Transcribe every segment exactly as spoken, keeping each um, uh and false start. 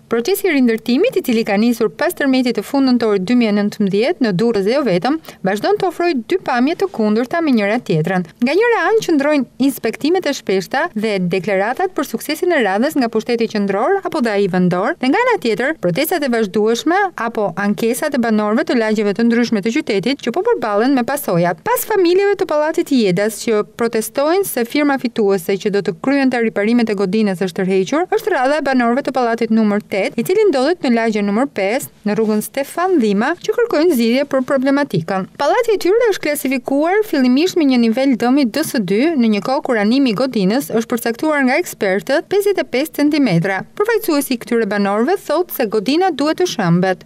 Procesi i rindërtimit, i cili ka nisur pas tërmetit të fund nëntorit dy mijë e nëntëmbëdhjetë në Durrës dhe jo vetëm, vazhdon të ofrojë dy pamje të kundërta me njëra tjetrën. Nga njëra anë qëndrojnë inspektimet e shpeshta dhe deklaratat për suksesin e radhës nga pushteti qendror apo dhe ai vendor, dhe nga ana tjetër, protestat e vazhdueshme apo ankesat e banorëve të lagjeve të ndryshme të qytetit që po përballen me pasojat. Pas familjeve të pallatit Jedas që protestojnë se firma fituese që do të kryente riparimet e godinës është tërhequr, është radha e banorëve të pallatit numër tetë, i cili ndodhet në lagjen numër pesë në rrugën Stefan Dhima, që kërkojnë zgjidhje për problematikën. Pallati i tyre është klasifikuar fillimisht me një nivel dëmi D S dy, në një kohë kur animi i godinës është përcaktuar nga ekspertët pesëdhjetë e pesë centimetra. Përfaqësuesi i këtyre banorëve thotë se godina duhet të shëmbet.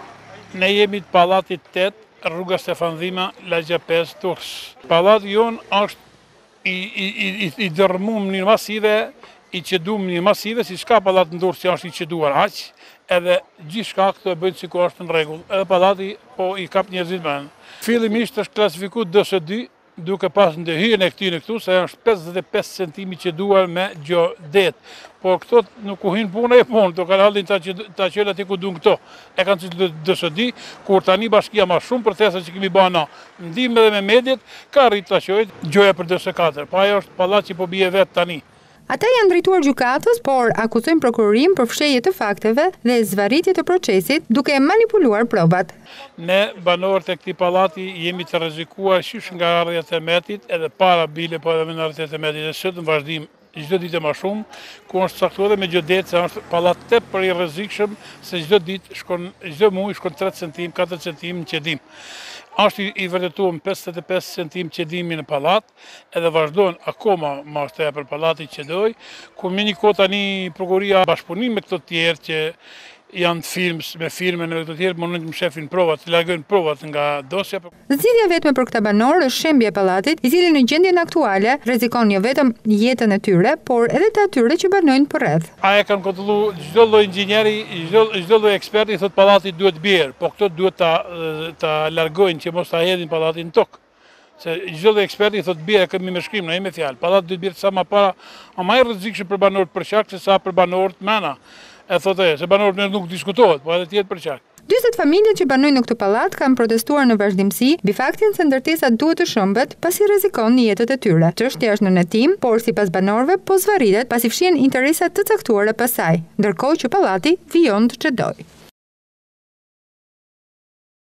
Ne jemi të pallatit tetë, rruga Stefan Dhima, lagja pesë, Durrës. Pallati jon është i i i i dërmuar në mënyrë masive, i qeduar në mënyrë masive, si s'ka pallat në Durrës që është i qeduar aq, edhe gjithçka këtu e bëjnë sikur është në rregull. Edhe pallati po i kap njerëzit më. Fillimisht është klasifikuar D S dy, duke pas ndërhyrjen e këtij këtu se është pesëdhjetë e pesë centimetra qeduar me gjodet. Por këto nuk u hin puna e punë, do kanë hallin ta ta qel aty ku duan këto. E kanë thënë D S D, kur tani bashkia më shumë protesta që kemi bërë na, ndihmë edhe me mediat, ka arrit ta qojë gjoja për D S katër. Po ajo është pallat që po bie vet tani. Ata janë drejtuar gjykatës, por akuzojnë prokurorin për fshehje të fakteve dhe zvarritje të procesit, duke manipuluar provat. Ne banorët e këtij pallati jemi të rrezikuar qysh nga ardhja e tërmetit, edhe para bile, po edhe me ardhjen e tërmetit, dhe sot në vazhdim çdo ditë më shumë, ku është caktuar me gjodet se është pallat tepër i rrezikshëm, se çdo ditë shkon, çdo muaj shkon tre centimetra, katër centimetra qedim. Është i vërtetuar pesëdhjetë e pesë centimetra qedimi në pallat, edhe vazhdon akoma më së tepër pallati qedoi, ku me një kohë tani prokuroria bashkëpunim me këto të tjerë që janë të films, me filme në të tjerë, mundojnë të më shefin provat, të largojnë provat nga dosja. Zgjidhja vetme për këta banorë është shembja e pallatit, i cili në gjendjen aktuale rrezikon jo vetëm jetën e tyre, por edhe të atyre që banojnë përreth. A e kanë kontrolluar çdo lloj inxhinieri, çdo çdo lloj eksperti thotë pallati duhet bjerë, po këto duhet ta ta largojnë që mos ta hedhin pallatin në tokë. Se çdo lloj eksperti thotë bjerë, kemi me shkrim, në me fjalë. Pallati duhet bjerë sa më para, ama më rrezikshëm për banorët për shkak se sa për banorët mëna. E thotë se banorët nuk diskutohet, po edhe tjetër për çak. dyzet familjet që banojnë në këtë pallat kanë protestuar në vazhdimsi mbi faktin se ndërtesat duhet të shëmbet pasi rrezikon jetët e tyre. Çështja është në hetim, por sipas banorëve po zvarritet pasi fshihen interesa të caktuara pas saj, ndërkohë që pallati vijon të çedojë.